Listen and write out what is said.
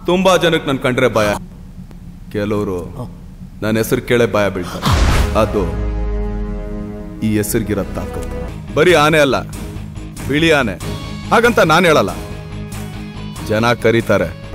ತುಂಬಾ ಜನಕ್ಕೆ ನನ್ ಕಂಡ್ರೆ ಭಯ. ಕೆಲವರು ನನ್ನ ಹೆಸರು ಕೇಳೇ ಭಯ ಬೀಳ್ತಾರೆ. ಅದು ಈ ಹೆಸರಿಗಿರೋ ತಾಕತ್ತು. ಬರೀ ಆನೆ ಅಲ್ಲ, ಬಿಳಿ ಆನೆ. ಹಾಗಂತ ನಾನು ಹೇಳಲ್ಲ, ಜನ ಕರೀತಾರೆ.